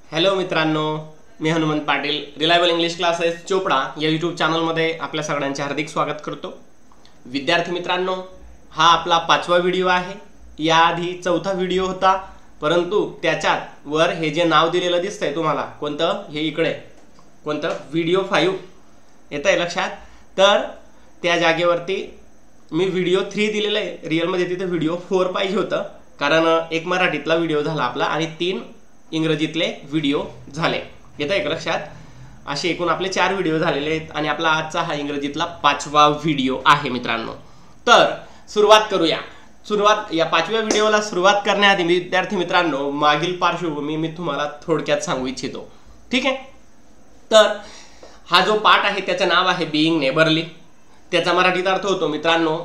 Hello मित्रांनो, मी Hanumant Patil reliable English classes Chopda या यूट्यूब चॅनलमध्ये आपल्या सगळ्यांचे हार्दिक स्वागत करतो। विद्यार्थी मित्रांनो, हा आपला 5वा व्हिडिओ आहे। याआधी 4था व्हिडिओ होता, परंतु त्याच्यात वर हे जे नाव दिलेलं दिसतंय तुम्हाला, कोणतं हे इकडे कोणतं व्हिडिओ 5 येतंय लक्षात। तर त्या जागेवरती मी व्हिडिओ 3 दिलेलं आहे। रिअलमध्ये तिथे व्हिडिओ 4 पाहिजे होतं, कारण एक मराठीतला व्हिडिओ झाला आपला आणि 3 इंग्रजीतले व्हिडिओ झाले। येतंय का लक्षात? असे एकूण आपले 4 व्हिडिओ झालेले आहेत आणि आपला आजचा हा इंग्रजीतला 5वा व्हिडिओ आहे मित्रांनो। तर सुरुवात करूया। या 5व्या व्हिडिओला सुरुवात करण्याआधी विद्यार्थी मित्रांनो, मागील पार्श्वभूमी मी तुम्हाला थोडक्यात सांगू इच्छितो, ठीक आहे। तर हा जो पाठ आहे त्याचं नाव आहे बीइंग नेबरली। त्याचा मराठीत अर्थ होतो मित्रांनो,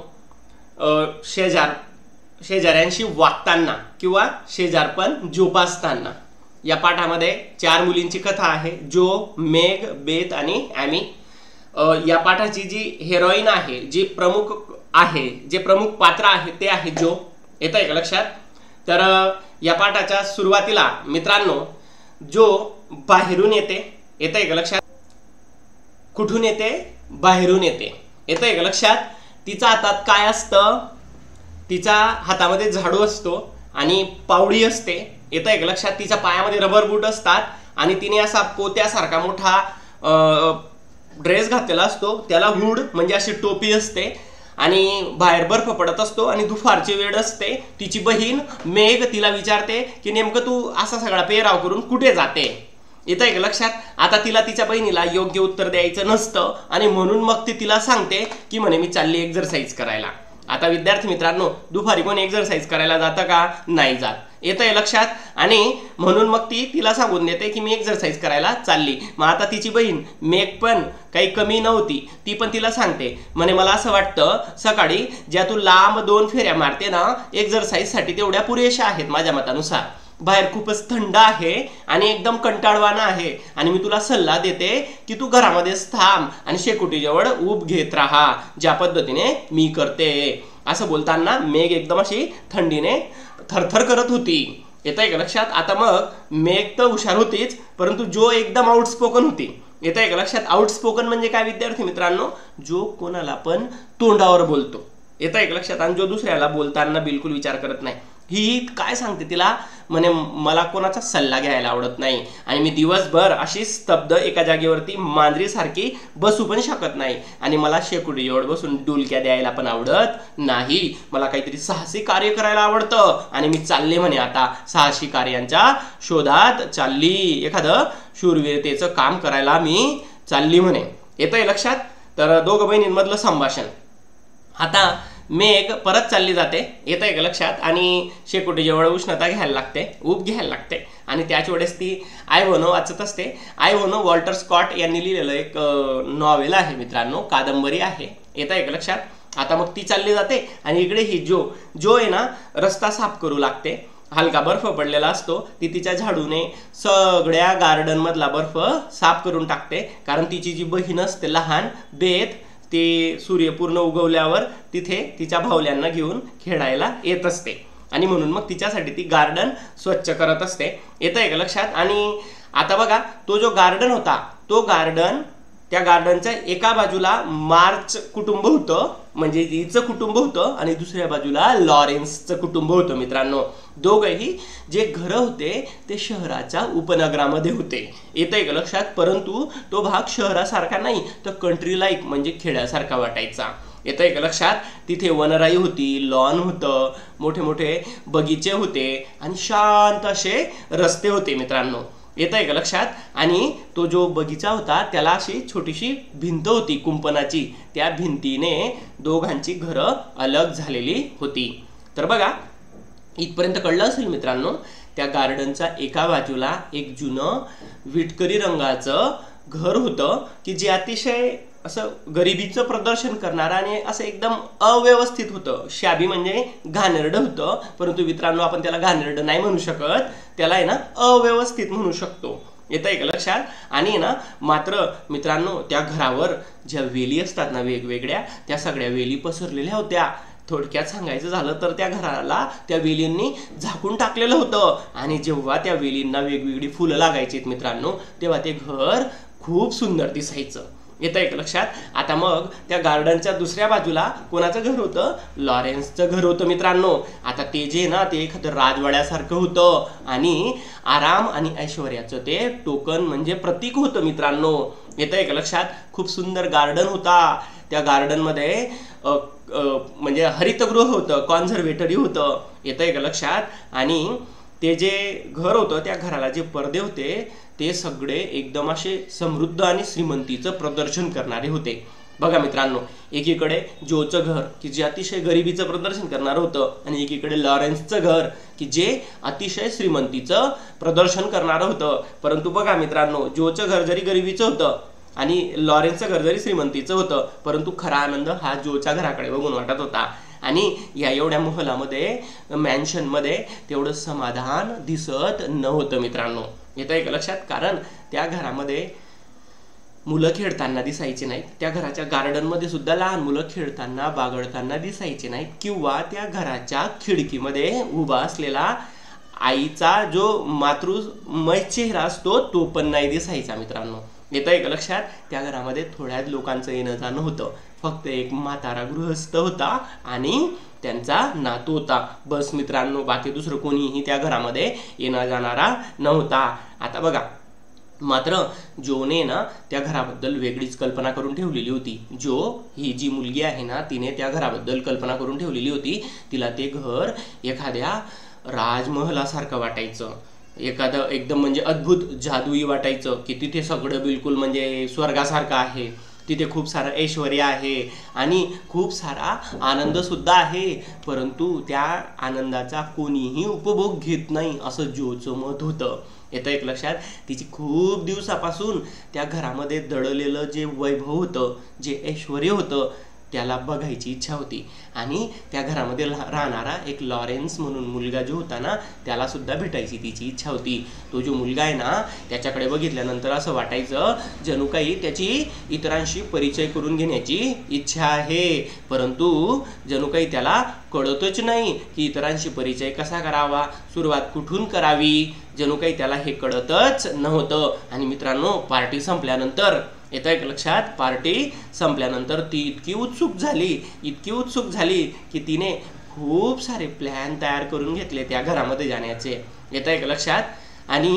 शेजाऱ्यांशी वागताना किंवा शेजारपण जोपासताना। या पाठामध्ये 4 मुलींची कथा आहे, जो, मेग, बेथ आणि ॲमी। या पाठाची जी हेरोईन आहे, जी प्रमुख आहे, जे प्रमुख पात्र आहे ते आहे जो। येतंय का लक्षात? तर या पाठाच्या सुरुवातीला मित्रांनो, जो बाहेरून येते, येतंय का लक्षात? कुठून येते? बाहेरून येते। येतंय का लक्षात? तिच्या हातात काय असतं? तिच्या हातामध्ये झाडू असतो आणि पावडी असते। येतंय का लक्षात? तिच्या पायामध्ये रबर बूट असतात आणि तिने असा पोत्यासारखा मोठा ड्रेस घातलेला असतो, त्याला हुड म्हणजे अशी टोपी असते आणि बाहेर बर्फ पडत असतो आणि दुपारची वेळ असते। तिची बहीण मेघ तिला विचारते की नेमकं तू असा सगळा पेहराव करून कुठे जाते? येतंय का लक्षात? आता तिला तिच्या बहिणीला योग्य उत्तर द्यायचं नसतं आणि म्हणून मग ती तिला सांगते की म्हणे मी चालली एक्सरसाइज करायला। आता विद्यार्थी मित्रांनो, दुपारी कोण एक्सरसाइज करायला जातं का? नाही जात। येतंय लक्षात? आणि म्हणून मग ती तिला सांगून देते की मी एक्सरसाइज करायला चालली। मग आता तिची बहीण मेघ पण काही कमी नव्हती, ती पण तिला सांगते म्हणे मला असं वाटतं सकाळी ज्या तू लांब 2 फेऱ्या मारते ना, एक्सरसाइजसाठी तेवढ्या पुरेशा आहेत माझ्या मतानुसार। बाहेर खूपच थंड आहे आणि एकदम कंटाळवाणा आहे आणि मी तुला सल्ला देते की तू घरामध्येच थांब आणि शेकोटीजवळ ऊब घेत राहा, ज्या पद्धतीने मी करते। असं बोलताना मेघ एकदम अशी थंडीने थरथर करत होती। येतंय का लक्षात? आता मग मेघ तर हुशार होतीच, परंतु जो एकदम आउटस्पोकन होती। येतंय का लक्षात? आउटस्पोकन म्हणजे काय विद्यार्थी मित्रांनो? जो कोणाला पण तोंडावर बोलतो। येतंय का लक्षात? आणि जो दुसऱ्याला बोलताना बिलकुल विचार करत नाही। ही काय सांगते तिला म्हणे मला कोणाचा सल्ला घ्यायला आवडत नाही आणि मी दिवसभर अशी स्तब्ध एका जागेवरती मांजरीसारखी बसू पण शकत नाही आणि मला शेकोटीजवळ बसून डुलक्या द्यायला पण आवडत नाही। मला काहीतरी साहसी कार्य करायला आवडतं आणि मी चालले म्हणे आता साहसी कार्यांच्या शोधात चालली, एखादं शूरवीरतेचं काम करायला मी चालली म्हणे। येतंय लक्षात? तर दोघं बहिणींमधलं संभाषण। आता मेघ परत चालली जाते, येतंय का लक्षात? आणि शेकोटीजवळ उष्णता घ्यायला लागते, ऊब घ्यायला लागते आणि त्याच वेळेस ती आयव्होनो वाचत असते। आयव्होनो वॉल्टर स्कॉट यांनी लिहिलेलं एक नॉवेल आहे मित्रांनो, कादंबरी आहे। येतंय का लक्षात? आता मग ती चालली जाते आणि इकडे ही जो आहे ना, रस्ता साफ करू लागते। हलका बर्फ पडलेला असतो, ती तिच्या झाडूने सगळ्या गार्डन मधला बर्फ साफ करून टाकते, कारण तिची जी बहीण असते लहान बेथ, ती सूर्य पूर्ण उगवल्यावर तिथे तिच्या भावल्यांना घेऊन खेळायला येत असते आणि म्हणून मग तिच्यासाठी ती गार्डन स्वच्छ करत असते। येतंय का लक्षात? आणि आता बघा, तो जो गार्डन होता, तो गार्डन, त्या गार्डनच्या एका बाजूला मार्च कुटुंब होतं, म्हणजे हिचं कुटुंब होतं आणि दुसऱ्या बाजूला लॉरेन्सचं कुटुंब होतं मित्रांनो। दोघंही जे घरं होते ते शहराच्या उपनगरामध्ये होते। येतंय का लक्षात? परंतु तो भाग शहरासारखा नाही, तर कंट्री लाईक म्हणजे खेड्यासारखा वाटायचा। येतंय का लक्षात? तिथे वनराई होती, लॉन होतं, मोठे मोठे बगीचे होते आणि शांत असे रस्ते होते मित्रांनो। येतंय का लक्षात? आणि तो जो बगीचा होता त्याला अशी छोटीशी भिंत होती कुंपणाची, त्या भिंतीने दोघांची घरं अलग झालेली होती। तर बघा, इथपर्यंत कळलं असेल मित्रांनो। त्या गार्डनच्या एका बाजूला एक जुनं विटकरी रंगाचं घर होतं की जे अतिशय असं गरिबीचं प्रदर्शन करणारं आणि असं एकदम अव्यवस्थित होतं। शाबी म्हणजे घाणेरडं होतं, परंतु मित्रांनो आपण त्याला घाणेरडं नाही म्हणू शकत, त्याला आहे ना अव्यवस्थित म्हणू शकतो। येतंय का लक्षात? आणि ना मात्र मित्रांनो, त्या घरावर ज्या वेली असतात ना वेगवेगळ्या, त्या सगळ्या वेली पसरलेल्या होत्या। थोडक्यात सांगायचं झालं तर त्या घराला त्या वेलींनी झाकून टाकलेलं होतं आणि जेव्हा त्या वेलींना वेगवेगळी फुलं लागायची मित्रांनो तेव्हा ते घर खूप सुंदर दिसायचं. येतं एक लक्षात. आता मग त्या गार्डनच्या दुसऱ्या बाजूला कोणाचं घर होतं? लॉरेन्सचं घर होतं मित्रांनो. आता ते जे ना ते एखादं राजवाड्यासारखं होतं आणि आराम आणि ऐश्वर्याचं ते टोकन म्हणजे प्रतीक होतं मित्रांनो. येतं एक लक्षात. खूप सुंदर गार्डन होता. त्या गार्डनमध्ये म्हणजे हरितगृह होतं, कॉन्झर्वेटरी होतं. येतं एक लक्षात. आणि ते जे घर होतं त्या घराला जे पडदे होते ते सगळे एकदम असे समृद्ध आणि श्रीमंतीचं प्रदर्शन करणारे होते. बघा मित्रांनो, एकीकडे जोचं घर की जे अतिशय गरिबीचं प्रदर्शन करणारं होतं आणि एकीकडे लॉरेन्सचं घर की जे अतिशय श्रीमंतीचं प्रदर्शन करणारं होतं. परंतु बघा मित्रांनो, जोचं घर जरी गरिबीचं होतं आणि लॉरेन्सचं घर जरी श्रीमंतीचं होतं परंतु खरा आनंद हा जोच्या घराकडे बघून वाटत होता. आणि या एवढ्या महलामध्ये मॅन्शनमध्ये तेवढं समाधान दिसत नव्हतं मित्रांनो. येतं एक लक्षात. कारण त्या घरामध्ये मुलं खेळताना दिसायचे नाहीत. त्या घराच्या गार्डनमध्ये सुद्धा लहान मुलं खेळताना बागडताना दिसायचे नाहीत किंवा त्या घराच्या खिडकीमध्ये उभा असलेला आईचा जो मातृमय चेहरा असतो तो पण नाही दिसायचा मित्रांनो. येतं एक लक्षात. त्या घरामध्ये थोड्याच लोकांचं येणं जाणं होतं. फक्त एक म्हातारा गृहस्थ होता आणि त्यांचा नातू होता, बस मित्रांनो. बाकी दुसरं कोणीही त्या घरामध्ये येणं जाणारा नव्हता. आता बघा, मात्र जोने ना त्या घराबद्दल वेगळीच कल्पना करून ठेवलेली होती. जो ही जी मुलगी आहे ना तिने त्या घराबद्दल कल्पना करून ठेवलेली होती. तिला ते घर एखाद्या राजमहलासारखं वाटायचं, एखादं एकदम म्हणजे अद्भुत जादुई वाटायचं की तिथे सगळं बिलकुल म्हणजे स्वर्गासारखं आहे. तिथे खूप सारं ऐश्वर्य आहे आणि खूप सारा आनंद सुद्धा आहे. परंतु त्या आनंदाचा कोणीही उपभोग घेत नाही असं जोचं मत होतं. येतं एक लक्षात. तिची खूप दिवसापासून त्या घरामध्ये दडलेलं जे वैभव होतं, जे ऐश्वर्य होतं त्याला बघायची इच्छा होती. आणि त्या घरामध्ये राहणारा एक लॉरेन्स म्हणून मुलगा जो होता ना त्याला सुद्धा भेटायची तिची इच्छा होती. तो जो मुलगा आहे ना त्याच्याकडे बघितल्यानंतर असं वाटायचं जणू काही त्याची इतरांशी परिचय करून घेण्याची इच्छा आहे. परंतु जणू काही त्याला कळतच नाही की इतरांशी परिचय कसा करावा, सुरुवात कुठून करावी. जणू काही त्याला हे कळतच नव्हतं. आणि मित्रांनो, पार्टी संपल्यानंतर येतं एक लक्षात. पार्टी संपल्यानंतर ती इतकी उत्सुक झाली की तिने खूप सारे प्लॅन तयार करून घेतले त्या घरामध्ये जाण्याचे. येतं एक लक्षात. आणि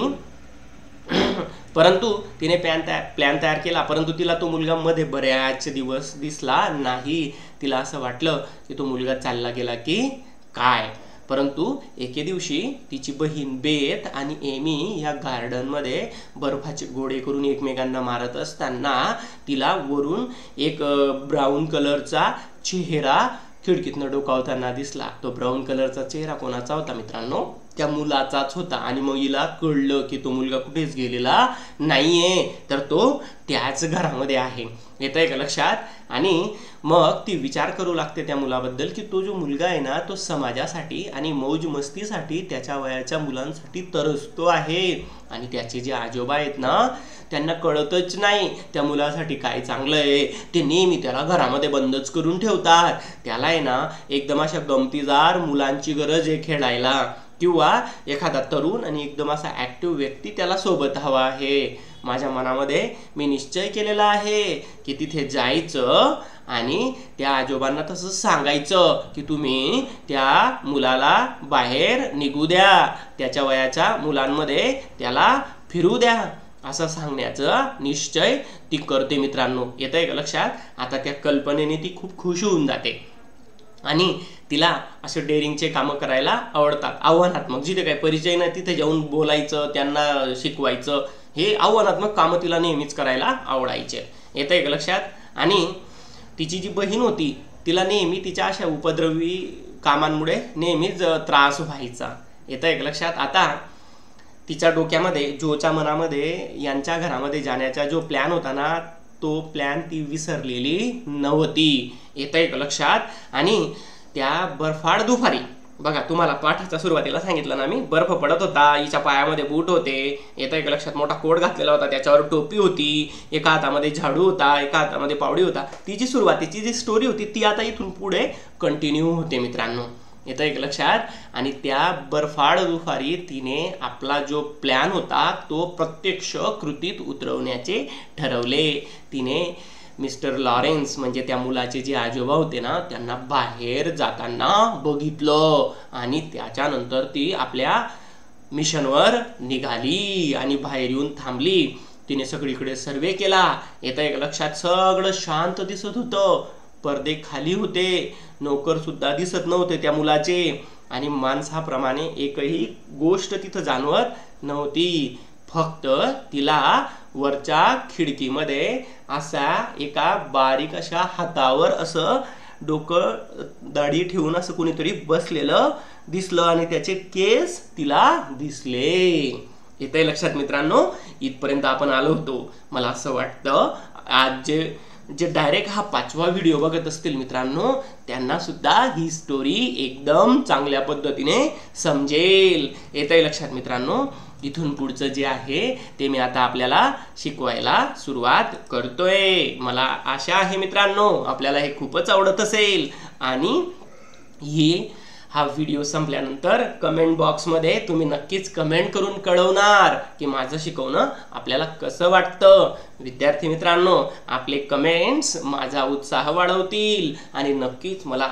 परंतु तिने प्लॅन तयार केला परंतु तिला तो मुलगा मध्ये बऱ्याच दिवस दिसला नाही. तिला असं वाटलं की तो मुलगा चालला गेला की काय. परंतु एके दिवशी तिची बहीण बेथ आणि एमी या गार्डनमध्ये बर्फाचे गोळे करून एकमेकांना मारत असताना तिला वरून एक ब्राऊन कलरचा चेहरा खिडकीतनं डोकावताना दिसला. तो ब्राऊन कलरचा चेहरा कोणाचा होता मित्रांनो? त्या मुलाचाच होता. आणि मग हिला कळलं की तो मुलगा कुठेच गेलेला नाहीये, तर तो त्याच घरामध्ये आहे. येतं आहे का लक्षात. आणि मग ती विचार करू लागते त्या मुलाबद्दल की तो जो मुलगा आहे ना तो समाजासाठी आणि मौज मस्तीसाठी त्याच्या वयाच्या मुलांसाठी तरसतो आहे. आणि त्याचे जे आजोबा आहेत ना त्यांना कळतच नाही त्या मुलासाठी काय चांगलं आहे. ते नेहमी त्याला घरामध्ये बंदच करून ठेवतात. त्याला आहे ना एकदम अशा गमतीदार मुलांची गरज आहे खेळायला, किंवा एखादा तरुण आणि एकदम असा ॲक्टिव्ह व्यक्ती त्याला सोबत हवा आहे. माझ्या मनामध्ये मी निश्चय केलेला आहे की तिथे जायचं आणि त्या आजोबांना तसं सांगायचं की तुम्ही त्या मुलाला बाहेर निघू द्या, त्याच्या वयाच्या मुलांमध्ये त्याला फिरू द्या, असं सांगण्याचं निश्चय ती करते मित्रांनो. येतंय का लक्षात. आता त्या कल्पनेने ती खूप खुश होऊन जाते आणि तिला असे डेअरिंगचे कामं करायला आवडतात, आव्हानात्मक. जिथे काही परिचय नाही तिथे जाऊन बोलायचं, त्यांना शिकवायचं, हे आव्हानात्मक कामं तिला नेहमीच करायला आवडायचे. येतंय का लक्षात. आणि तिची जी बहीण होती तिला नेहमी तिच्या अशा उपद्रवी कामांमुळे नेहमीच त्रास व्हायचा. येतंय का लक्षात. आता तिच्या डोक्यामध्ये, जोच्या मनामध्ये यांच्या घरामध्ये जाण्याचा जो प्लॅन होता ना तो प्लॅन ती विसरलेली नव्हती. येतंय का लक्षात. आणि त्या बर्फाळ दुपारी बघा तुम्हाला पाठाच्या सुरुवातीला सांगितलं ना मी, बर्फ पडत होता, हिच्या पायामध्ये बूट होते, येता एक लक्षात मोठा कोट घातलेला होता, त्याच्यावर टोपी होती, एका हातामध्ये झाडू होता, एका हातामध्ये पावडी होता. ती जी सुरुवातीची जी स्टोरी होती ती आता इथून पुढे कंटिन्यू होते मित्रांनो. येतं एक लक्षात. आणि त्या बर्फाळ दुपारी तिने आपला जो प्लॅन होता तो प्रत्यक्ष कृतीत उतरवण्याचे ठरवले. तिने मिस्टर लॉरेन्स म्हणजे त्या मुलाचे जे आजोबा होते ना त्यांना बाहेर जाताना बघितलं आणि त्याच्यानंतर ती आपल्या मिशनवर निघाली आणि बाहेर येऊन थांबली. तिने सगळीकडे सर्वे केला. येतं एक लक्षात. सगळं शांत दिसत होतं, पडदे खाली होते, नोकर सुद्धा दिसत नव्हते त्या मुलाचे आणि माणसाप्रमाणे एकही गोष्ट तिथं जाणवत नव्हती. फक्त तिला वरच्या खिडकीमध्ये असा एका बारीक अशा हातावर असं डोकं दाढी ठेवून असं कोणीतरी बसलेलं दिसलं आणि त्याचे केस तिला दिसले. येतंय लक्षात मित्रांनो. इथपर्यंत आपण आलो होतो. मला असं वाटतं आज जे डायरेक्ट हा 5वा व्हिडिओ बघत असतील मित्रांनो त्यांना सुद्धा ही स्टोरी एकदम चांगल्या पद्धतीने समजेल. येतंय लक्षात मित्रांनो. इथून पुढचं जे आहे ते मी आता आपल्याला शिकवायला सुरुवात करतोय. मला आशा आहे मित्रांनो आपल्याला हे खूपच आवडत असेल आणि हा व्हिडिओ संपल्यानंतर कमेंट बॉक्समध्ये तुम्ही नक्कीच कमेंट करून कळवणार की माझं शिकवणं आपल्याला कसं वाटतं. विद्यार्थी मित्रांनो आपले कमेंट्स माझा उत्साह वाढवतील आणि नक्कीच मला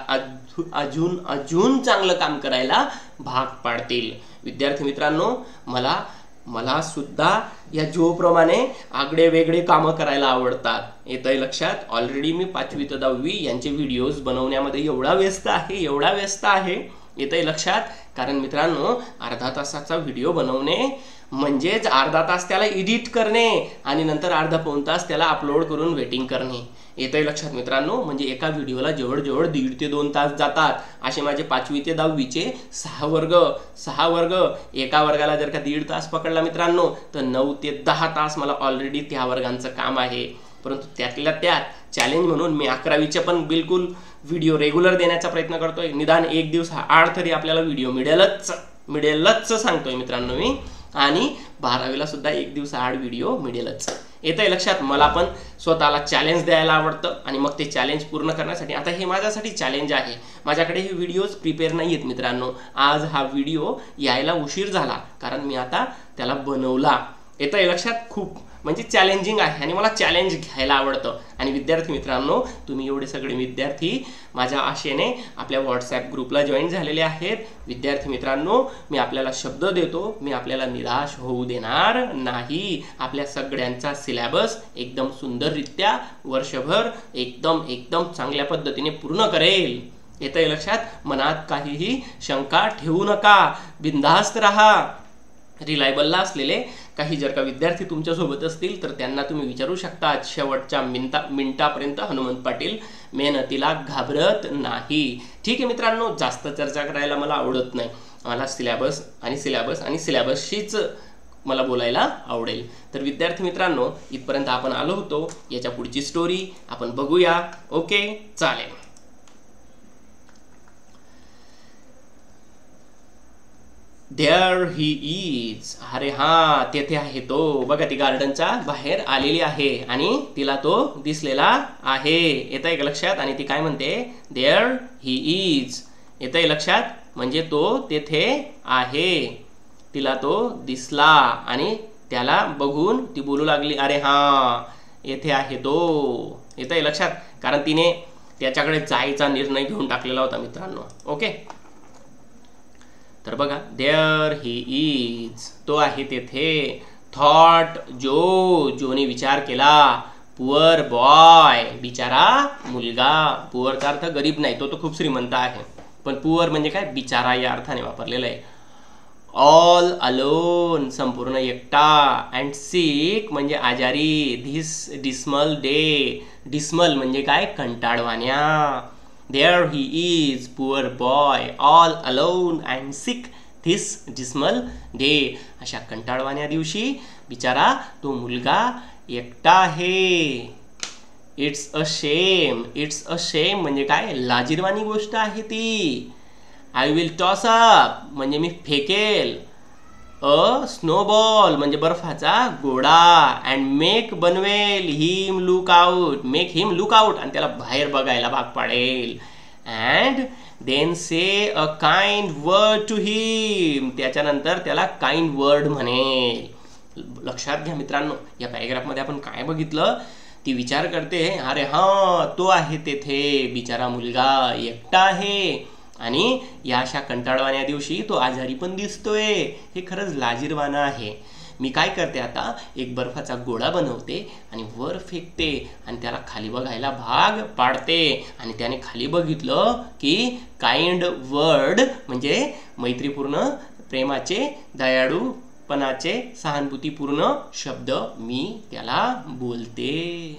अजून चांगलं काम करायला भाग पाडतील. विद्यार्थी मित्रांनो मला सुद्धा या जोप्रमाणे आगळे वेगळे कामं करायला आवडतात. येतंय लक्षात. ऑलरेडी मी 5वी ते 10वी यांचे व्हिडिओज बनवण्यामध्ये एवढा व्यस्त आहे. येतंय लक्षात. कारण मित्रांनो अर्धा तासाचा व्हिडिओ बनवणे म्हणजेच अर्धा तास त्याला एडिट करणे आणि नंतर अर्धा पाऊण तास त्याला अपलोड करून वेटिंग करणे. येतंय लक्षात मित्रांनो. म्हणजे एका व्हिडिओला जवळ 1.5 ते 2 तास जातात. असे माझे 5वी ते 10वीचे 6 वर्ग. एका वर्गाला जर का 1.5 तास पकडला मित्रांनो तर 9 ते 10 तास मला ऑलरेडी त्या वर्गांचं काम आहे. परंतु त्यातल्या त्यात चॅलेंज म्हणून मी 11वीचे पण बिलकुल व्हिडिओ रेग्युलर देण्याचा प्रयत्न करतोय. निदान एक दिवस आड तरी आपल्याला व्हिडिओ मिळेलच सांगतोय मित्रांनो मी. आणि 12वीला सुद्धा एक दिवस आड व्हिडिओ मिळेलच. येतंय लक्षात. मला पण स्वतःला चॅलेंज द्यायला आवडतं आणि मग ते चॅलेंज पूर्ण करण्यासाठी आता हे माझ्यासाठी चॅलेंज आहे. माझ्याकडे हे व्हिडिओज प्रिपेअर नाही आहेत मित्रांनो. आज हा व्हिडिओ यायला उशीर झाला कारण मी आता त्याला बनवला. येतंय लक्षात. खूप म्हणजे चॅलेंजिंग आहे आणि मला चॅलेंज घ्यायला आवडतं. आणि विद्यार्थी मित्रांनो तुम्ही एवढे सगळे विद्यार्थी माझ्या आशेने आपल्या व्हॉट्सॲप ग्रुपला जॉईन झालेले आहेत. विद्यार्थी मित्रांनो मी आपल्याला शब्द देतो मी आपल्याला निराश होऊ देणार नाही. आपल्या सगळ्यांचा सिलेबस एकदम सुंदररित्या वर्षभर एकदम चांगल्या पद्धतीने पूर्ण करेल. येतंय लक्षात. मनात काहीही शंका ठेवू नका. बिनधास्त राहा. रिलायबलला असलेले काही जर का विद्यार्थी तुमच्यासोबत असतील तर त्यांना तुम्ही विचारू शकता. शेवटच्या मिनिटापर्यंत हनुमंत पाटील मेहनतीला घाबरत नाही. ठीक आहे मित्रांनो. जास्त चर्चा करायला मला आवडत नाही. मला सिलेबसशीच मला बोलायला आवडेल. तर विद्यार्थी मित्रांनो इथपर्यंत आपण आलो होतो. याच्या पुढची स्टोरी आपण बघूया. ओके चालेल. There he is. अरे हा तेथे आहे तो. बघा ती गार्डनच्या बाहेर आलेली आहे आणि तिला तो दिसलेला आहे. येतंय का लक्षात. आणि ती काय म्हणते देअर ही इज. येतंय लक्षात. म्हणजे तो तेथे आहे. तिला तो दिसला आणि त्याला बघून ती बोलू लागली अरे हा येथे आहे तो. येतंय लक्षात. कारण तिने त्याच्याकडे जायचा निर्णय घेऊन टाकलेला होता मित्रांनो. ओके तर बघा देअर ही इज. तो आहे तेथे. थॉट जोने विचार केला. पुअर बॉय बिचारा मुलगा. पुअरचा अर्थ गरीब नाही. तो खूप श्रीमंत आहे. पण पुअर म्हणजे काय बिचारा या अर्थाने वापरलेला आहे. ऑल अलोन संपूर्ण एकटा. अँड सिक म्हणजे आजारी. This dismal day. डिस्मल म्हणजे काय कंटाळवाण्या. There he is, poor boy, all alone and sick this dismal day. अशा कंटाळवाण्या दिवशी बिचारा तो मुलगा एकटा आहे. It's a shame. It's a shame म्हणजे काय लाजिरवाणी गोष्ट आहे ती. आय विल टॉस अप म्हणजे मी फेकेल, अ स्नोबॉल म्हणजे बर्फाचा गोळा, अँड मेक बनवेल him look out, make him look out आणि त्याला बाहेर बघायला भाग पाडेल, and then say a kind word to him त्याच्यानंतर त्याला काइंड वर्ड म्हणेल. लक्षात घ्या मित्रांनो, या पॅरेग्राफमध्ये आपण काय बघितलं, ती विचार करते अरे हां तो आहे तेथे बिचारा मुलगा एकटा आहे आणि या अशा कंटाळवाण्या दिवशी तो आजारी पण दिसतोय, हे खरंच लाजिरवाणं आहे. मी काय करते आता, एक बर्फाचा गोळा बनवते आणि वर फेकते आणि त्याला खाली बघायला भाग पाडते, आणि त्याने खाली बघितलं की काइंड वर्ड म्हणजे मैत्रीपूर्ण, प्रेमाचे, दयाळूपणाचे, सहानुभूतीपूर्ण शब्द मी त्याला बोलते.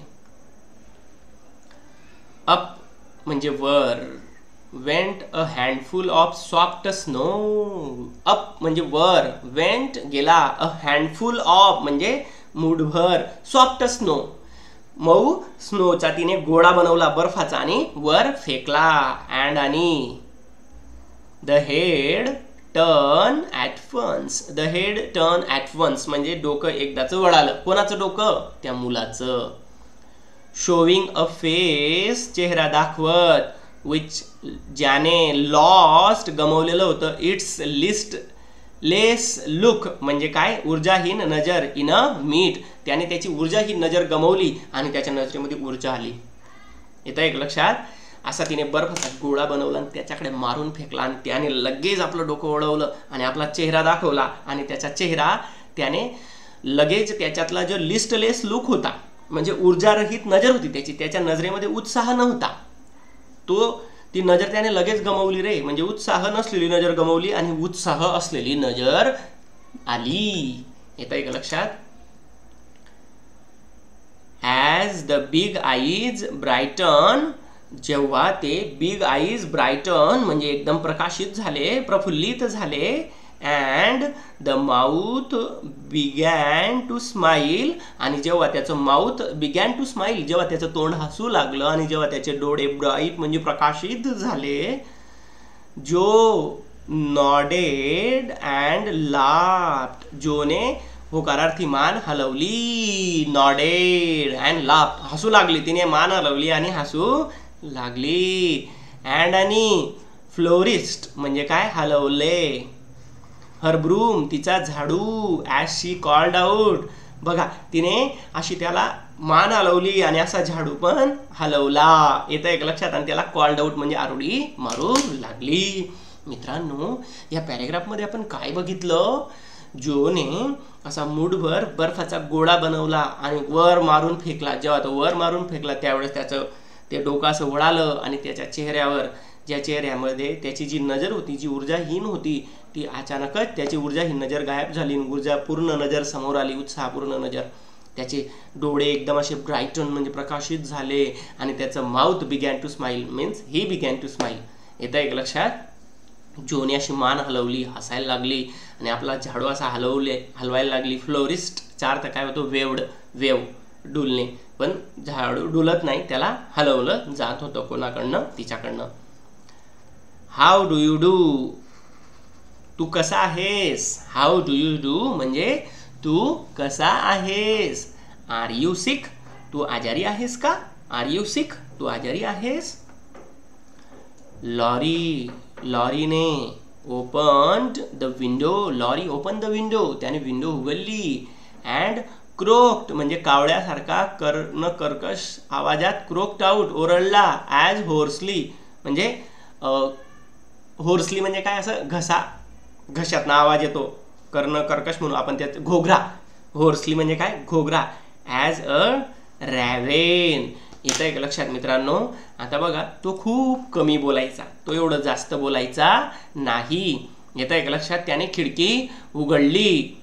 अप म्हणजे वर, went a handful of soft snow, up म्हणजे वर, वेंट गेला, अ हँडफुल ऑफ म्हणजे मुठभर, सॉफ्ट स्नो मऊ स्नोचा तिने गोळा बनवला बर्फाचा आणि वर फेकला, अँड आणि the head turn at once, the head turn at once म्हणजे डोकं एकदाच वळालं. कोणाचं डोकं? त्या मुलाचं. शोविंग अ फेस चेहरा दाखवत, विच ज्याने लॉस्ट गमवलेलं होतं, इट्स लिस्ट लेस लुक म्हणजे काय, ऊर्जाहीन नजर, इन अ मीट त्याने त्याची ऊर्जाहीन नजर गमवली आणि त्याच्या नजरेमध्ये ऊर्जा आली. येतं एक लक्षात. असा तिने बर्फाचा गोळा बनवला आणि त्याच्याकडे मारून फेकला आणि त्याने लगेच आपलं डोकं वळवलं आणि आपला चेहरा दाखवला, आणि त्याचा चेहरा त्याने लगेच त्याच्यातला जो लिस्टलेस लुक होता म्हणजे ऊर्जारहित नजर होती त्याची, त्याच्या नजरेमध्ये उत्साह नव्हता, ती नजर त्याने लगेच गमवली रे, म्हणजे उत्साह नसलेली नजर गमवली आणि उत्साह असलेली नजर आली. येतं एक लक्षात. As the big eyes brighten, जेव्हा ते बिग आईज ब्राईटन म्हणजे एकदम प्रकाशित झाले, प्रफुल्लित झाले, and the mouth began to smile आणि जेव्हा त्याचं माउथ बिगॅन टू स्माईल जेव्हा त्याचं तोंड हसू लागलं आणि जेव्हा त्याचे डोळे ब्राईट म्हणजे प्रकाशित झाले, जो नॉडेड अँड लाफ्ड जोने होकारार्थी मान हलवली, नॉडेड अँड लाफ्ड हसू लागली, तिने मान हलवली आणि हसू लागली, अँड आणि फ्लोरिस्ट म्हणजे काय, हलवले, हर ब्रूम तिचा झाडू, ॲज शी कॉल्ड आउट बघा तिने अशी त्याला मान हलवली आणि असा झाडू पण हलवला. येतं एक लक्षात. आणि त्याला कॉल्ड आउट म्हणजे आरोळी मारू लागली. मित्रांनो, या पॅरेग्राफमध्ये आपण काय बघितलं, जोने असा मुठभर बर्फाचा गोळा बनवला आणि वर मारून फेकला. जेव्हा तो वर मारून फेकला त्यावेळेस त्याचं ते डोकं असं वळालं आणि त्याच्या चेहऱ्यावर, ज्या चेहऱ्यामध्ये त्याची जी नजर होती, जी ऊर्जाहीन होती, ती अचानकच त्याची ऊर्जाहीन नजर गायब झाली, ऊर्जापूर्ण नजर समोर आली, उत्साहपूर्ण नजर. त्याचे डोळे एकदम असे ब्राईटन म्हणजे प्रकाशित झाले आणि त्याचं mouth began to smile means he began to smile. येतं एक लक्षात. जोने अशी मान हलवली, हसायला लागली आणि आपला झाडू असा हलवायला लागली. फ्लोरिस्टचा अर्थ काय होतो, वेव्ड, वेव डुलणे, पण झाडू डुलत नाही, त्याला हलवलं जात होतं कोणाकडनं, तिच्याकडनं. हाऊ डू यू डू, तू कसा आहेस, हाऊ डू यू डू म्हणजे तू कसा आहेस. आर यू सिक, तू आजारी आहेस का, आर यू सिक तू आजारी आहेस. लॉरीने opened the window, Laurie open the window त्याने विंडो उघडली. अँड क्रोक्ड म्हणजे कावळ्यासारखा कर्कश आवाजात, क्रोक्ड आउट ओरडला. ॲज होर्सली म्हणजे होर्सली म्हणजे काय, असं घशातनं आवाज येतो, कर्कश म्हणून आपण त्यात, घोगरा. होर्सली म्हणजे काय, घोगरा. As a रॅवेन. येतं एक लक्षात मित्रांनो. आता बघा, तो खूप कमी बोलायचा, तो एवढं जास्त बोलायचा नाही. येतं एक लक्षात. त्याने खिडकी उघडली.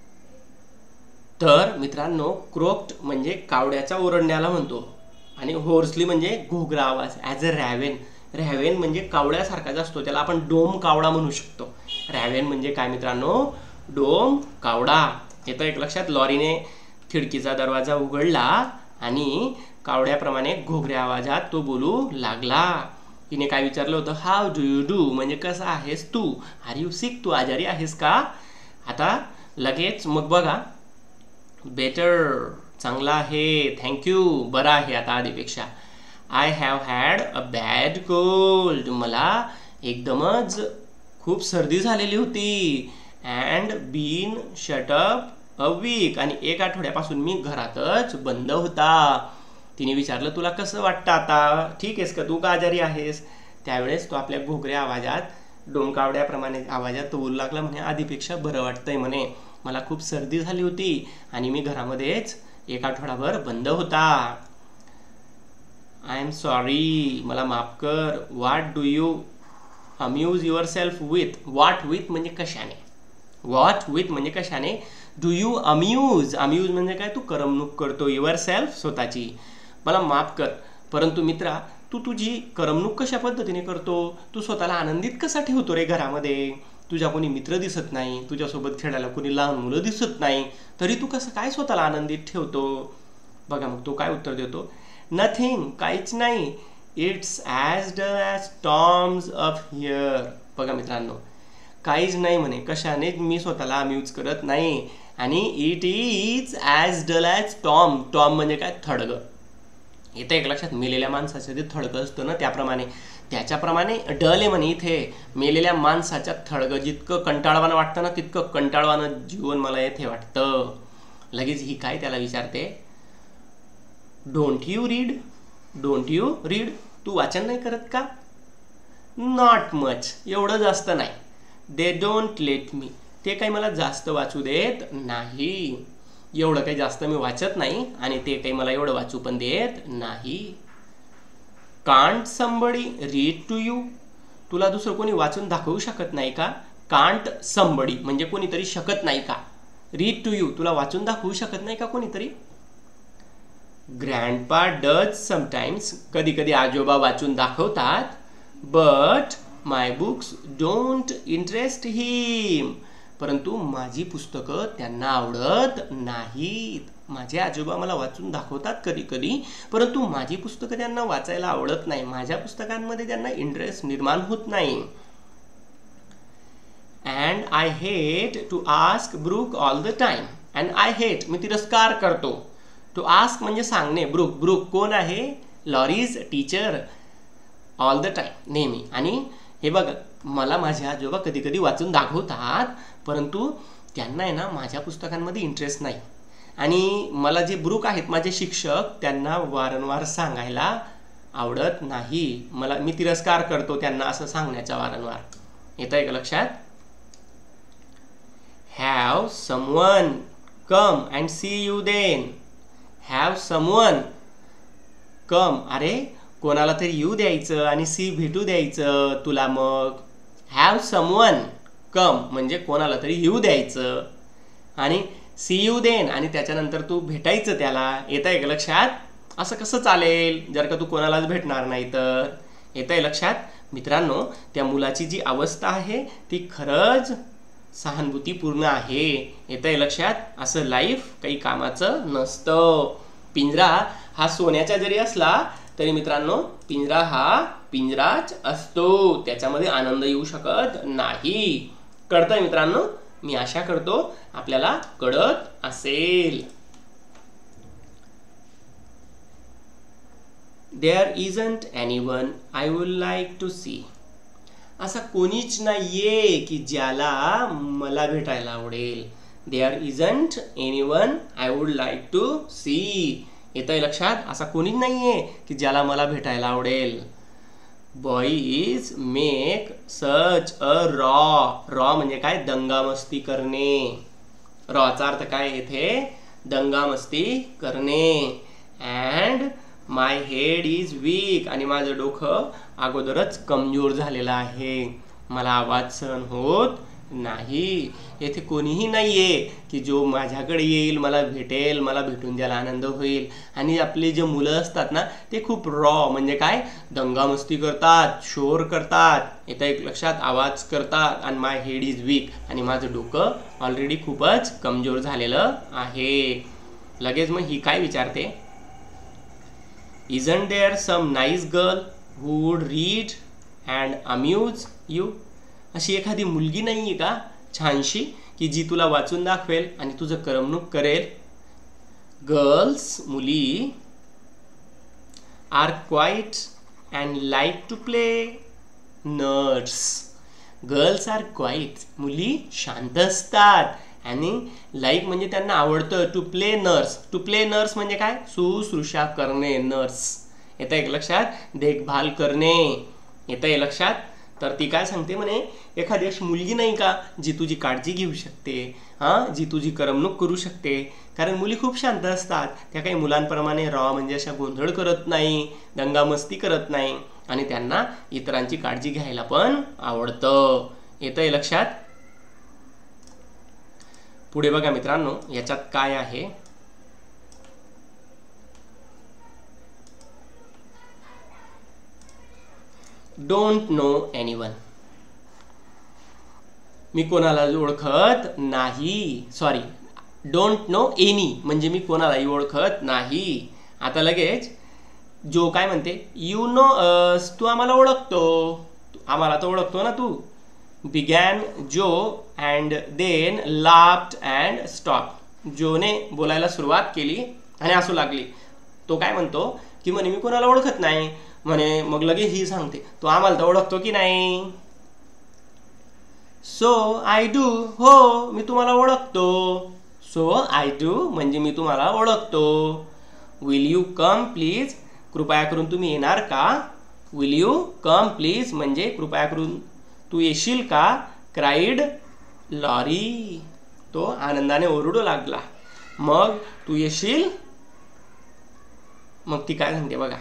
तर मित्रांनो, क्रोक्ड म्हणजे कावड्याच्या ओरडण्याला म्हणतो आणि होर्सली म्हणजे घोगरा आवाज. ॲज अ रॅवेन, रॅवेन म्हणजे कावड्यासारखाच असतो, त्याला आपण डोम कावडा म्हणू शकतो. रॅवेन म्हणजे काय मित्रांनो, डोम कावडा. येतं एक लक्षात. लॉरीने खिडकीचा दरवाजा उघडला आणि कावड्याप्रमाणे घोगऱ्या आवाजात तो बोलू लागला. हिने काय विचारलं होतं, हाऊ डू यू डू म्हणजे कसं आहेस तू, आर यू सिक, तू आजारी आहेस का. आता लगेच मग बघा, बेटर चांगला आहे, थँक्यू बरा आहे आता आधीपेक्षा. I have had a bad cold, मला एकदमच खूप सर्दी झालेली होती. And been shut up a week, आणि 1 आठवड्यापासून मी घरातच बंद होता. तिने विचारलं तुला कसं वाटतं आता, ठीक आहेस का, तू का आजारी आहेस. त्यावेळेस तो आपल्या घोगऱ्या आवाजात, डोंकावड्याप्रमाणे आवाजात तो बोलू लागला म्हणे, आधीपेक्षा बरं वाटतंय म्हणे, मला खूप सर्दी झाली होती आणि मी घरामध्येच 1 आठवडाभर बंद होता. आय एम सॉरी, मला माफ कर. What do you amuse yourself with, what with म्हणजे कशाने, व्हॉट विथ म्हणजे कशाने, डू यू अम्यूज, अम्यूज म्हणजे काय, तू करमणूक करतो, युअर सेल्फ स्वतःची, मला माफ कर. परंतु मित्रा, तू तुझी करमणूक कशा पद्धतीने करतो, तू स्वतःला आनंदित कसा ठेवतो रे घरामध्ये, तुझ्या कोणी मित्र दिसत नाही, तुझ्यासोबत खेळायला कोणी लहान मुलं दिसत नाही, तरी तू कसं काय स्वतःला आनंदित ठेवतो. बघा मग तो काय उत्तर देतो, नथिंग, काहीच नाही, it's as dull as storms of here. बघा मित्रांनो, काहीच नाही म्हणे, कशाने मी स्वतःला अम्यूज करत नाही, आणि it is as dull as tomb, tomb म्हणजे काय, थडगं. इथं एक लक्षात, मेलेल्या माणसाचं जे थडगं असतं ना त्याप्रमाणे, त्याच्याप्रमाणे डल आहे म्हणे इथे, मेलेल्या माणसाच्या थडगं, जितकं कंटाळवानं वाटतं ना तितकं कंटाळवानं जीवन मला येथे वाटतं. लगेच ही काय त्याला विचारते, don't you read, don't you read, तू वाचन नाही करत का. नॉट मच, एवढं जास्त नाही. दे डोंट लेट मी, ते काही मला जास्त वाचू देत नाही, एवढं काही जास्त मी वाचत नाही आणि ते काही मला एवढं वाचू पण देत नाही. Can't somebody read to you, तुला दुसरं कोणी वाचून दाखवू शकत नाही का. कांट समबडी म्हणजे कोणीतरी शकत नाही का, रीड टू यू तुला वाचून दाखवू शकत नाही का कोणीतरी. ग्रँडपा डज समटाइम्स, कधी कधी आजोबा वाचून दाखवतात. But my books don't interest him, परंतु माझी पुस्तकं त्यांना आवडत नाहीत. माझे आजोबा मला वाचून दाखवतात कधी कधी, परंतु माझी पुस्तकं त्यांना वाचायला आवडत नाही, माझ्या पुस्तकांमध्ये त्यांना इंटरेस्ट निर्माण होत नाही. And I hate to ask Brooke all the time, and I hate मी तिरस्कार करतो, टू आस्क म्हणजे सांगणे, ब्रूक, ब्रूक कोण आहे, Laurie's teacher, all the time नेहमी. आणि हे बघा, मला माझे आजोबा कधी कधी वाचून दाखवतात, परंतु त्यांना आहे ना माझ्या पुस्तकांमध्ये इंटरेस्ट नाही, आणि मला जे ब्रूक आहेत माझे शिक्षक त्यांना वारंवार सांगायला आवडत नाही, मी तिरस्कार करतो त्यांना असं सांगण्याचा वारंवार. येतं का लक्षात. Have someone come and see you then, have someone come, अरे कोणाला तरी येऊ द्यायचं आणि सी भेटू द्यायचं तुला. मग हॅव समवन कम म्हणजे कोणाला तरी येऊ द्यायचं, आणि सी यू देन आणि त्याच्यानंतर तू भेटायचं त्याला. येतंय का लक्षात. असं कसं चालेल जर का तू कोणालाच भेटणार नाही तर. येतंय लक्षात मित्रांनो. त्या मुलाची जी अवस्था आहे ती खरंच सहानुभूतीपूर्ण आहे. येतंय लक्षात. असं लाईफ काही कामाचं नसतं. पिंजरा हा सोन्याचा जरी असला तरी मित्रांनो पिंजरा हा पिंजराच असतो, त्याच्यामध्ये आनंद येऊ शकत नाही. कळतंय मित्रांनो. मी आशा करतो आपल्याला कळत असेल. There isn't anyone I would like to see. असा कोणीच नाहीये की ज्याला मला भेटायला आवडेल. There isn't anyone I would like to see. येतंय लक्षात. असा कोणीच नाहीये की ज्याला मला भेटायला आवडेल. Boys make such a raw म्हणजे काय, दंगामस्ती करणे. रॉचा अर्थ काय येथे, दंगामस्ती करणे. And my head is weak आणि माझं डोकं अगोदरच कमजोर झालेलं आहे, मला आवाज सहन होत नाही. येथे कोणीही नाहीये की जो माझ्याकडे येईल, मला भेटेल, मला भेटून द्यायला आनंद होईल. आणि आपले जे मुलं असतात ना ते खूप रॉ म्हणजे काय, दंगामस्ती करतात, शोर करतात. येतं एक लक्षात, आवाज करतात. आणि माय हेड इज वीक आणि माझं डोकं ऑलरेडी खूपच कमजोर झालेलं आहे. लगेच मग ही काय विचारते, Isn't there some nice girl? who would read and amuse you. अशी एखादी मुलगी नाही आहे का छानशी की जी तुला वाचून दाखवेल आणि तुझं करमणूक करेल. गर्ल्स मुली are quiet and like to play nurse. Girls are quiet मुली शांत असतात आणि लाईक म्हणजे त्यांना आवडतं to play nurse. To play nurse म्हणजे काय शुश्रूषा करणे. नर्स येतं एक लक्षात देखभाल करणे येतं आहे लक्षात. तर ती काय सांगते म्हणे एखादी अशी मुलगी नाही का जी तुझी काळजी घेऊ शकते जी तुझी करमणूक करू शकते. कारण मुली खूप शांत असतात त्या काही मुलांप्रमाणे रॉ म्हणजे अशा गोंधळ करत नाही दंगामस्ती करत नाही आणि त्यांना इतरांची काळजी घ्यायला पण आवडतं येतं आहे लक्षात. पुढे बघा मित्रांनो याच्यात काय आहे. Don't know anyone. मी कोणाला ओळखत नाही. सॉरी डोंट नो एनी म्हणजे मी कोणालाही ओळखत नाही. आता लगेच जो काय म्हणते यू नो अस. तू आम्हाला ओळखतो. आम्हाला तर ओळखतो ना तू. Began Jo and then laughed and stop. जोने बोलायला सुरुवात केली आणि हसू लागली. तो काय म्हणतो की म्हणे मी कोणाला ओळखत नाही म्हणे. मग लगेच ही सांगते तो आम्हाला तर ओळखतो की नाही. So I do. हो मी तुम्हाला ओळखतो. सो आय डू म्हणजे मी तुम्हाला ओळखतो. Will you come please. कृपया करून तुम्ही येणार का. विल यू कम प्लीज म्हणजे कृपया करून तू येशील का. Cried Laurie. तो आनंदाने ओरडू लागला. मग तू येशील. मग ती काय सांगते बघा.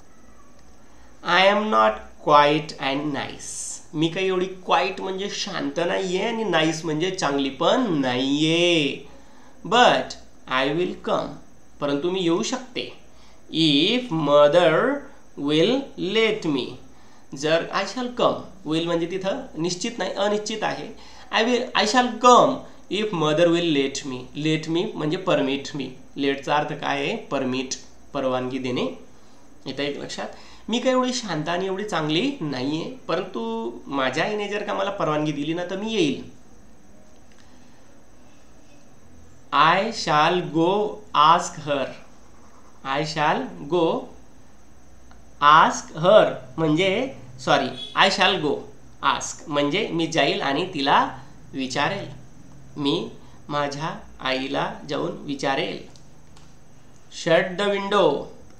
I am not quite and nice. मी काही एवढी क्वाईट म्हणजे शांत नाहीये आणि नाईस म्हणजे चांगली पण नाहीये. But I will come. परंतु मी येऊ शकते. If mother will let me. जर आय शॅल कम. विल म्हणजे तिथं निश्चित नाही अनिश्चित आहे. I shall come if mother will let me. Let me म्हणजे परमिट मी. लेटचा अर्थ काय आहे परमिट परवानगी देणे येतं एक लक्षात. मी काही एवढी शांत आणि एवढी चांगली नाही आहे परंतु माझ्या आईने जर का मला परवानगी दिली ना तर मी येईल. I shall go ask her. I shall go ask her म्हणजे sorry I shall go ask म्हणजे मी जाईल आणि तिला विचारेल. मी माझ्या आईला जाऊन विचारेल. Shut the window.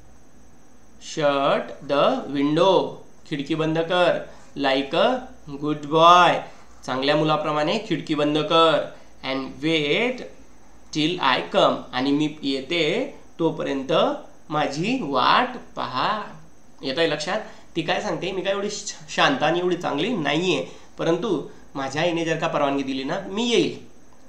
Shut the window खिडकी बंद कर. लाईक अ गुड बॉय चांगल्या मुलाप्रमाणे खिडकी बंद कर. And wait till I come आणि मी येते तोपर्यंत माझी वाट पहा येतंय लक्षात. ती काय सांगते मी काय एवढी शांत आणि एवढी चांगली नाहीये परंतु माझ्या आईने जर का परवानगी दिली ना मी येईल.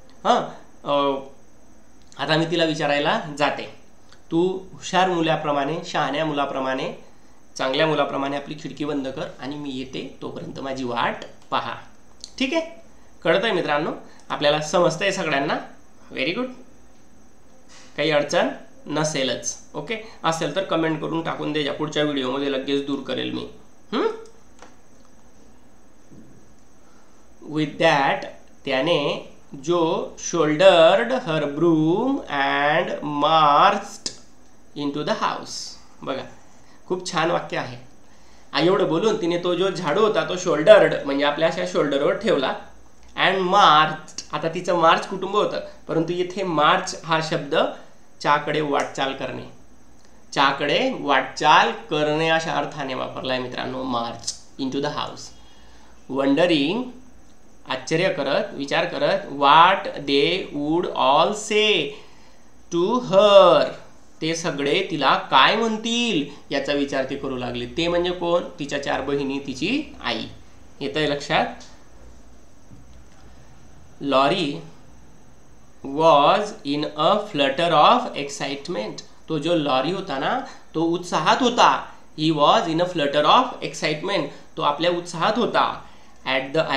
आता मी तिला विचारायला जाते. तू हुशार मुलाप्रमाणे शहाण्या मुलाप्रमाणे चांगल्या मुलाप्रमाणे आपली खिडकी बंद कर आणि मी येते तोपर्यंत माझी वाट पहा. ठीक आहे कळतंय मित्रांनो आपल्याला समजतंय सगळ्यांना. Very good. काही अडचण नसेलच. ओके असेल तर कमेंट करून टाकून दे. पुढच्या व्हिडिओमध्ये लगेच दूर करेल मी. विथ दॅट त्याने Jo shouldered her broom and marched into the house. बघा खूप छान वाक्य आहे. एवढं बोलून तिने तो जो झाडू होता तो शोल्डर्ड म्हणजे आपल्या अशा शोल्डरवर ठेवला. And march. आता तिचं मार्च कुटुंब होतं परंतु इथे मार्च हा शब्द चाकडे वाटचाल करणे चाकडे वाटचाल करणे अशा अर्थाने वापरलाय मित्रांनो. March into the house. Wondering आश्चर्य करत विचार करत. What they would all say to her. ते सगळे तिला काय म्हणतील याचा विचार ते करू लागले. ते म्हणजे कोण तिच्या 4 बहिणी तिची आई येतंय लक्षात. Laurie was in a flutter of excitement. तो जो लॉरी होता ना तो उत्साहात होता. He was in a flutter of excitement. तो आपल्या उत्साहात होता. At the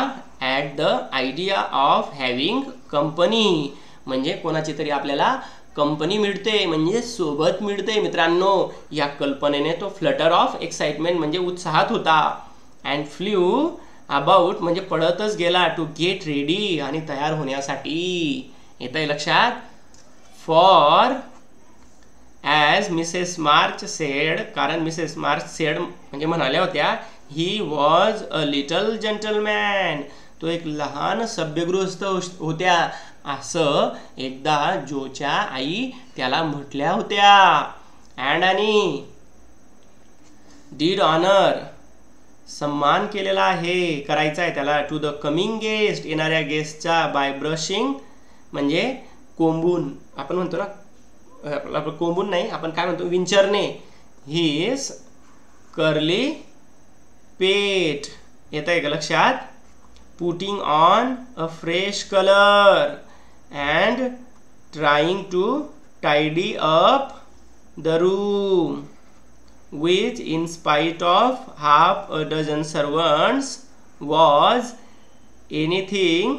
idea of having company म्हणजे कोणाची तरी आपल्याला कंपनी मिळते म्हणजे सोबत मिळते मित्रांनो. या कल्पनेने तो फ्लटर ऑफ एक्साइटमेंट म्हणजे उत्साहात होता. अँड फ्ल्यू अबाउट म्हणजे पळतच गेला टू गेट रेडी आणि तयार होण्यासाठी. येतंय लक्षात. For as Mrs March said, कारण मिसेस मार्च सेड म्हणजे म्हणाल्या होत्या, he was a little gentleman, तो एक लहान सभ्यगृहस्थ होत्या, असं एकदा जोच्या आई त्याला म्हटल्या होत्या. अँड आणि डीड ऑनर सन्मान केलेला आहे, करायचा आहे त्याला, टू द कमिंग गेस्ट येणाऱ्या गेस्टचा, बाय ब्रशिंग म्हणजे कोंबून, आपण म्हणतो ना कोंबून नाही, आपण काय म्हणतो विंचरणे, हिज कर्ली पेट. येत आहे का लक्षात. Putting on a fresh collar and trying to tidy up the room which in spite of half a dozen servants was anything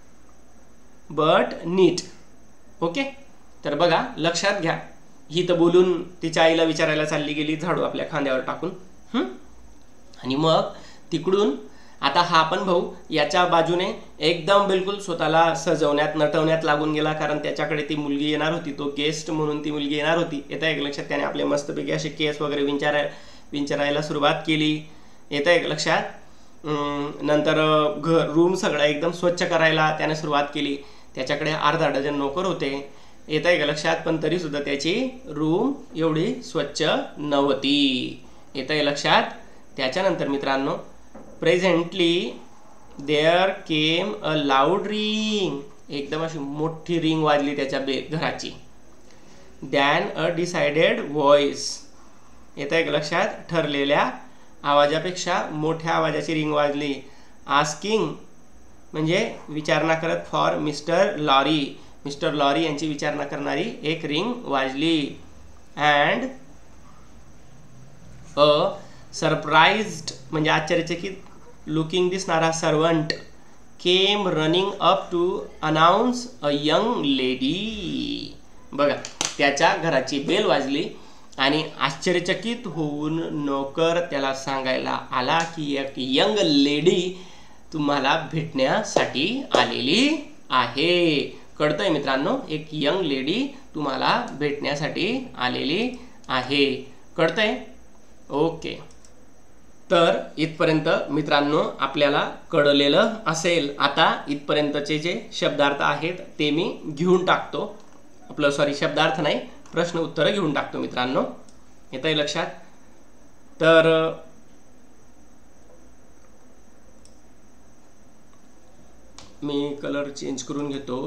but neat. Okay, तर बघा लक्षात घ्या, ही तर बोलून तिच्या आईला विचारायला चालली गेली झाडू आपल्या खांद्यावर टाकून. आणि मग तिकडून आता हा पण भाऊ याच्या बाजूने एकदम बिलकुल स्वतःला सजवण्यात नटवण्यात लागून गेला, कारण त्याच्याकडे ती मुलगी येणार होती, तो गेस्ट म्हणून ती मुलगी येणार होती. येत आहे लक्षात. त्याने आपले मस्तपैकी असे केस वगैरे विंचरायला सुरुवात केली. येत आहे लक्षात. नंतर रूम सगळा एकदम स्वच्छ करायला त्याने सुरुवात केली. त्याच्याकडे अर्धा डझन नोकर होते. येत आहे का लक्षात. पण तरी सुद्धा त्याची रूम एवढी स्वच्छ नव्हती. येत आहे लक्षात. त्याच्यानंतर मित्रांनो, presently there came a loud ring, एकदम अशी मोठी रिंग वाजली त्याच्या घराची. Then a decided voice. येत आहे का लक्षात. ठरलेल्या आवाजापेक्षा मोठ्या आवाजाची रिंग वाजली. आस्किंग म्हणजे विचारणा करत, for Mr Laurie, Mr Laurie यांची विचारणा करणारी एक रिंग वाजली. अँड अ सरप्राइज्ड म्हणजे आश्चर्यचकित लुकिंग दिसणारा servant came running up to announce a young lady. बघा, त्याच्या घराची बेल वाजली आणि आश्चर्यचकित होऊन नोकर त्याला सांगायला आला की एक यंग लेडी तुम्हाला भेटण्यासाठी आलेली आहे. कळतंय मित्रांनो, एक यंग लेडी तुम्हाला भेटण्यासाठी आलेली आहे. कळतंय. ओके, तर इथपर्यंत मित्रांनो आपल्याला कळलेलं असेल. आता इथपर्यंतचे जे शब्दार्थ आहेत ते मी घेऊन टाकतो. आपलं शब्दार्थ नाही, प्रश्न उत्तरं घेऊन टाकतो मित्रांनो. येतंय लक्षात. तर मी कलर चेंज करून घेतो.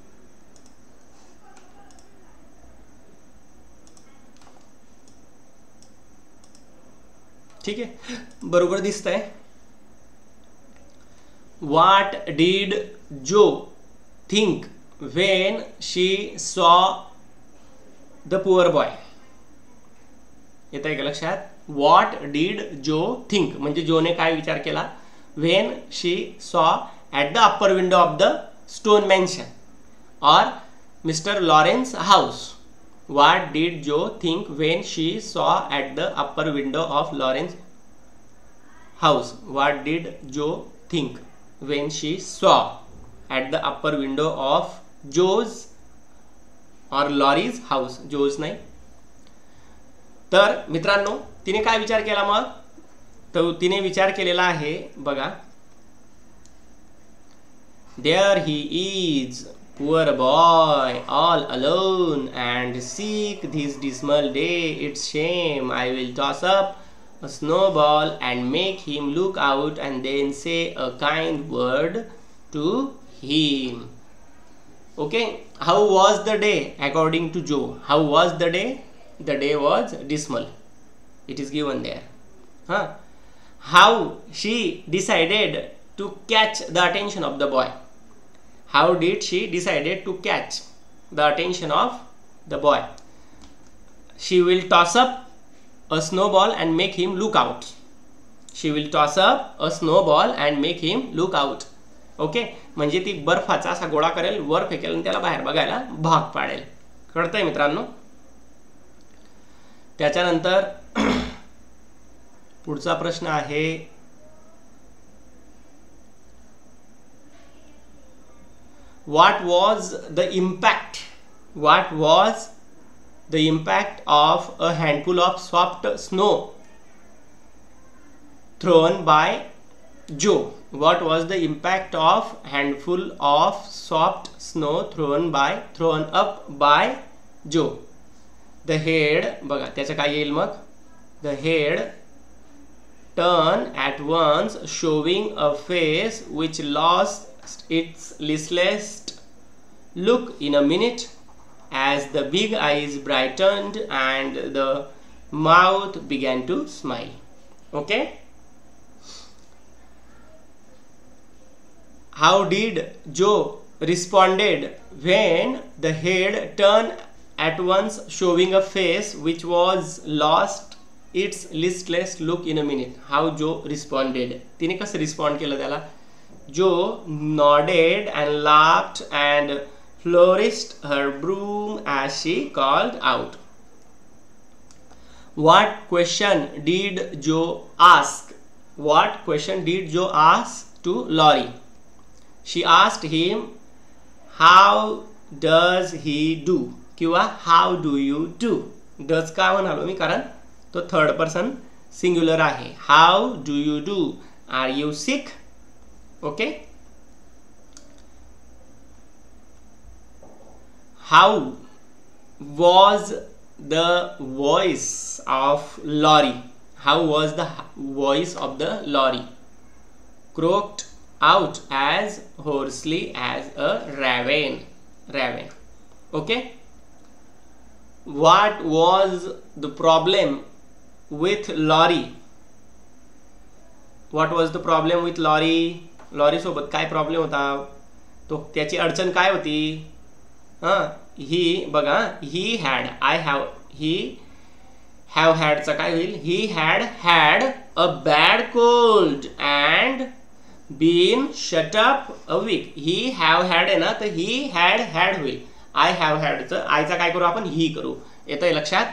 ठीक आहे, बरोबर दिसतंय. What did Jo think when she saw the poor boy. येत आहे का लक्षात. व्हॉट डीड जो थिंक म्हणजे जोने काय विचार केला, when she saw at the upper window of the stone mansion or Mr Laurence house. What did Joe think when she saw at the upper window of Lawrence house? What did Joe think when she saw at the upper window of Joe's or Laurie's house? Joe's नाही. तर मित्रांनो तिने काय विचार केला मग, तर तिने विचार केलेला आहे बघा. There he is, poor boy, all alone and sick this dismal day. It's shame. I will toss up a snowball and make him look out and then say a kind word to him. Okay, how was the day according to Joe? How was the day? The day was dismal. It is given there. How she decided to catch the attention of the boy. How did she decided to catch the attention of the boy? She will toss up a snowball and make him look out. She will toss up a snowball and make him look out. Okay, म्हणजे ती बर्फाचा असा गोळा करेल, वर फेकेल आणि त्याला बाहेर बघायला भाग पाडेल. कळतंय मित्रांनो. त्याच्यानंतर पुढचा प्रश्न आहे, what was the impact of a handful of soft snow thrown by Joe? What was the impact of handful of soft snow thrown up by Joe? The head, बघा त्याचं काय येईल मग, the head turn at once, showing a face which lost its listless look in a minute, as the big eyes brightened and the mouth began to smile. Okay? How did Joe responded when the head turned at once, showing a face which was lost its listless look in a minute? How Joe responded? तिने कसं respond केलं त्याला? Joe nodded and laughed and flourished her broom as she called out. What question did Joe ask? What question did Joe ask to Laurie? She asked him, how does he do? किंवा how do you do? does का म्हणालो मी, कारण तो third person singular आहे. How do you do? Are you sick? Okay. How was the voice of Laurie? How was the voice of the Laurie? Croaked out as hoarsely as a raven. Okay. What was the problem with Laurie? What was the problem with Laurie? Laurie सोबत काय problem होता? तो त्याची अडचण काय होती? ही बघा, he had, he have had चा काय होईल? He had a bad cold and been shut up a week. He have had आहे ना, तर he had होईल. I have had च आयचा काय करू आपण? ही करू. येतंय लक्षात?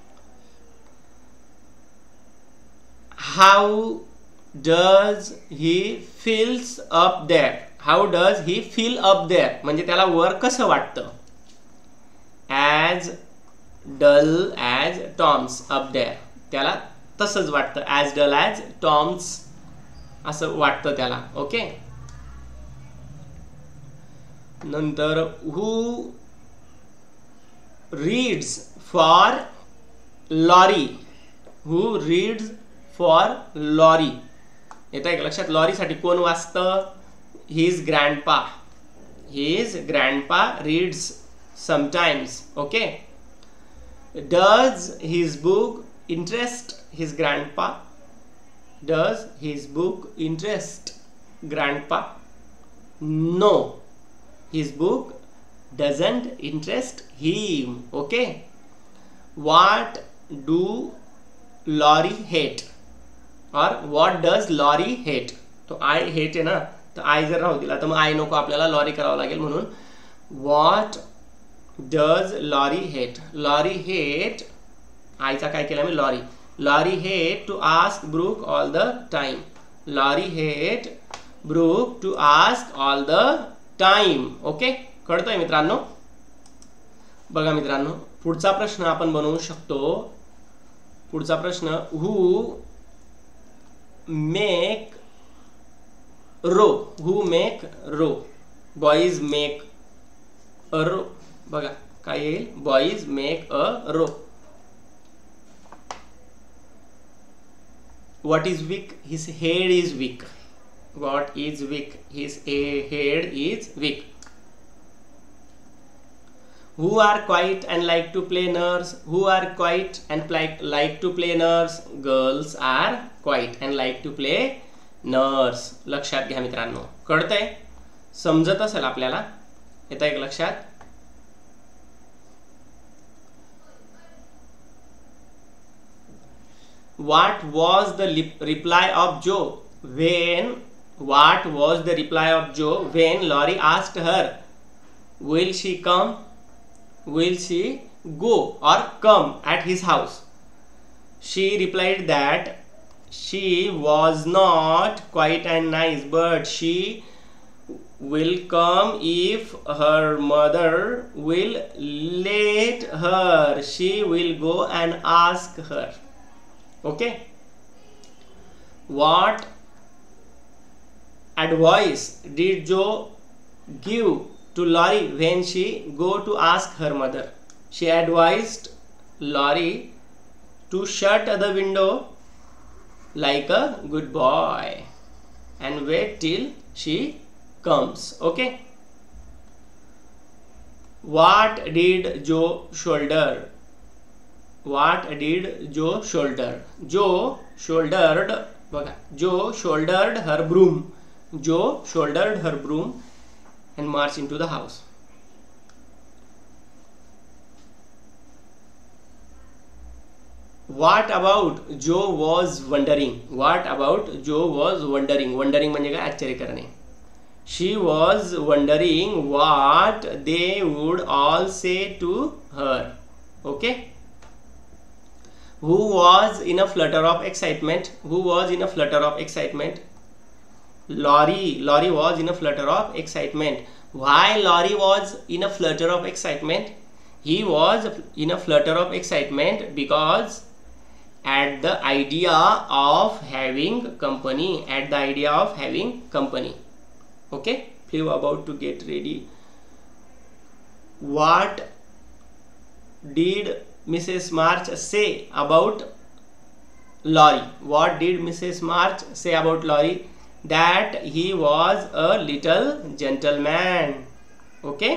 How does he feels up there? How does he feel up there? म्हणजे त्याला वर कसं वाटतं? As dull as Tom's up there. त्याला तसंच वाटतं, as dull as Tom's असं वाटतं त्याला. ओके. नंतर who reads for Laurie? Who reads for Laurie? येतं एक लक्षात. लॉरी साठी कोण वाचतं? His grandpa. His grandpa reads sometimes. Okay. Does his book interest his grandpa? Does his book interest grandpa? No. His book doesn't interest him. Okay. What do Laurie hate? or what does Laurie hate? तो I hate आहे ना, तर I जर राहू दिला तर मग I नको, आपल्याला Laurie करावं लागेल. म्हणून what does Laurie hate? Laurie hate, I चा काय केला मी? Laurie. Laurie hate to ask Brooke all the time. Laurie hate Brooke to ask all the time. Okay, कळतंय मित्रांनो? बघा मित्रांनो, पुढचा प्रश्न आपण बनवू शकतो. पुढचा प्रश्न, who make row? Who make row? Boys make a row. बघा काय येईल? Boys make a row. What is weak? His head is weak. What is weak? His head is weak. Who are quiet and like to play nurse? Who are quiet and like to play nurse? Girls are quiet and like to play nurse. लक्षात घ्या मित्रांनो, कळतंय? समजत असेल आपल्याला? येतं एक लक्षात? What was the reply of Joe when? What was the reply of Joe when Laurie asked her, "Will she come?" will she go or come at his house? She replied that she was not quite nice, but she will come if her mother will let her. She will go and ask her. Okay. What advice did Joe give to Laurie when she go to ask her mother? She advised Laurie to shut the window like a good boy and wait till she comes. Okay. What did Joe shoulder? What did Joe shoulder? Joe shouldered, बघा, Joe shouldered her broom. Joe shouldered her broom and marched into the house. What about Joe was wondering? What about Joe was wondering? Wondering म्हणजे काय? आश्चर्य करणे. She was wondering what they would all say to her. Okay. Who was in a flutter of excitement? Who was in a flutter of excitement? Laurie. Laurie was in a flutter of excitement. Why Laurie was in a flutter of excitement? He was in a flutter of excitement because at the idea of having company. At the idea of having company. Okay. Flew about to get ready. What did Mrs. March say about Laurie? What did Mrs. March say about Laurie? That he was a little gentleman. Okay.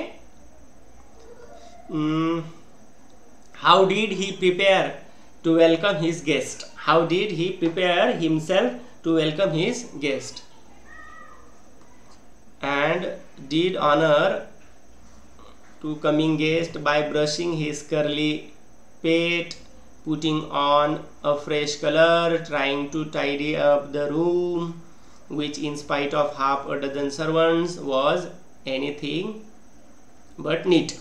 How did he prepare to welcome his guest? How did he prepare himself to welcome his guest? And did honor to coming guest by brushing his curly pate, putting on a fresh color, trying to tidy up the room, which in spite of half a dozen servants was anything but neat.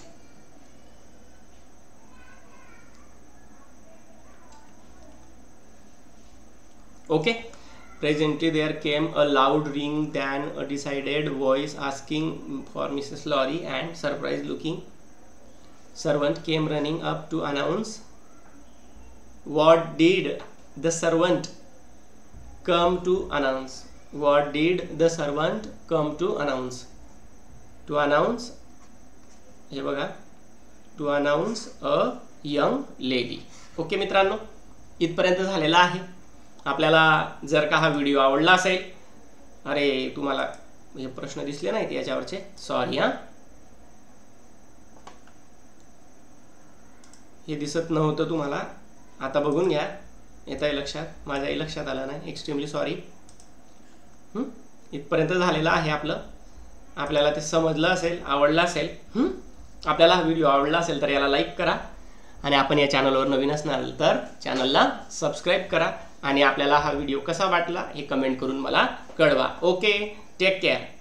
Okay. Presently there came a loud ring, then a decided voice asking for Mrs. Laurie, and surprised looking servant came running up to announce. What did the servant come to announce? What did the servant come to announce? To announce, हे बघा, to announce a young lady. Okay मित्रांनो, इथपर्यंत झालेला आहे. आपल्याला जर का हा व्हिडिओ आवडला असेल, अरे तुम्हाला हे प्रश्न दिसले नाहीत याच्यावरचे, सॉरी हां, हे दिसत नव्हतं तुम्हाला, आता बघून घ्या, येतंय लक्षात, माझ्याही लक्षात आलं नाही, एक्स्ट्रीमली सॉरी. इथपर्यंत झालेलं आहे आपलं. आपल्याला ते समजलं असेल, आवडलं असेल. आपल्याला हा व्हिडिओ आवडला असेल तर याला लाईक करा, आणि आपण या चॅनलवर नवीन असणार तर चॅनलला सबस्क्राईब करा, आणि आपल्याला हा व्हिडिओ कसा वाटला हे कमेंट करून मला कळवा. Okay, take care.